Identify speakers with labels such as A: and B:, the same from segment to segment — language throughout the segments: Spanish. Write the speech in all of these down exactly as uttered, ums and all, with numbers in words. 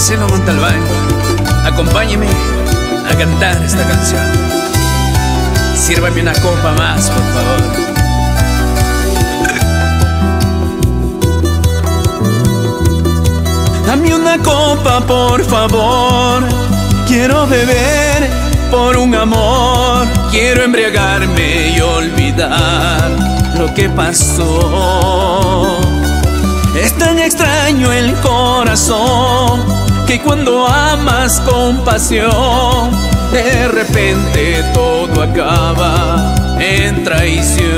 A: Marcelo Montalbán, acompáñeme a cantar esta canción. Sírvame una copa más, por favor.
B: Dame una copa, por favor. Quiero beber por un amor. Quiero embriagarme y olvidar lo que pasó. Es tan extraño el corazón que cuando amas con pasión, de repente todo acaba en traición.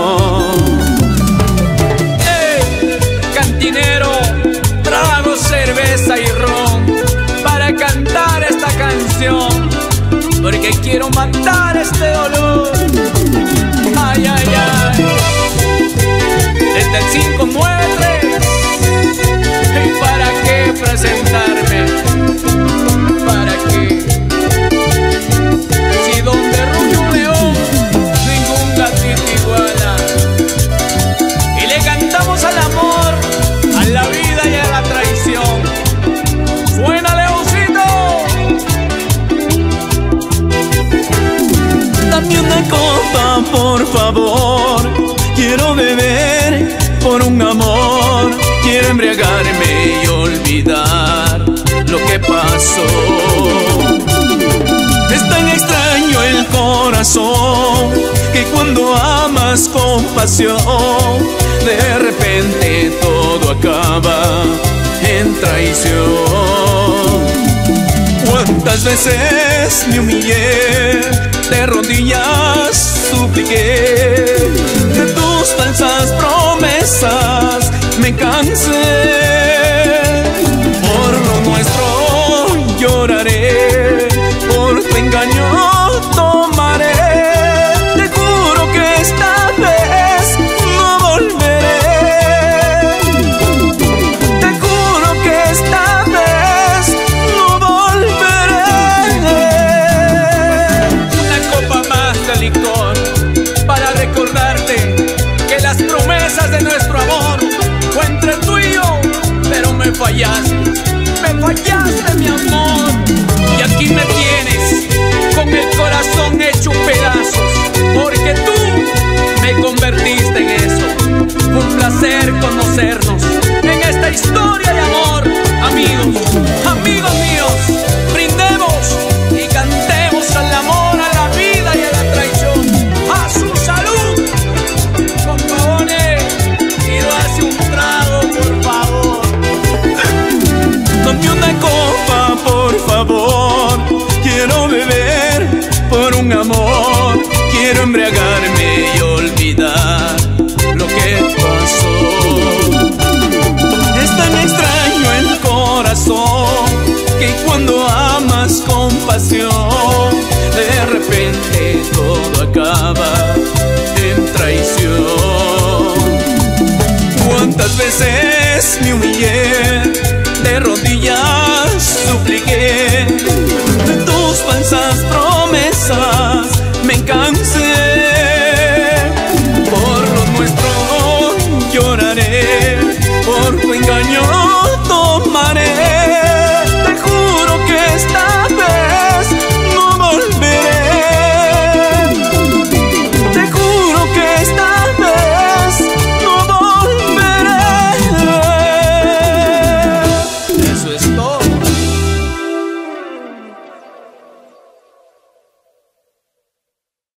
A: ¡Hey! Cantinero, trago cerveza y ron para cantar esta canción, porque quiero matar este dolor. Ay, ay, ay. Desde el cinco nueve tres, ¿y para qué presentarme? ¿Para qué? Si donde ruge un león, ningún gatito iguala. Y le cantamos al amor, a la vida y a la traición. ¡Suena, Leoncito!
B: Dame una copa, por favor. Quiero beber por un amor. Quiero embriagarme y olvidar lo que pasó. Es tan extraño el corazón que cuando amas con pasión, de repente todo acaba en traición. ¿Cuántas veces me humillé? De rodillas supliqué, de tus falsas promesas me cansé. Por lo nuestro lloraré, por tu engaño tomaré. Te juro que esta vez no volveré. Te juro que esta vez no volveré.
A: Una copa más de licor para recordarte que las promesas de nuestro amor fue entre tú y yo, pero me fallaste, me fallaste, mi amor. Y aquí me tienes con el corazón hecho pedazos, porque tú me convertiste en eso. Fue un placer conocernos en esta historia de amor. Amigos, amigos míos, brindemos y cantemos al amor, a la vida y a la traición. ¡A su salud! Con pavones, y lo hace un trago, por favor.
B: Dame una copa, por favor. Quiero beber por un amor. Quiero embriagarme y olvidar lo que pasó. Es tan extraño el corazón que cuando amas con pasión, de repente todo acaba en traición. ¿Cuántas veces me humillé?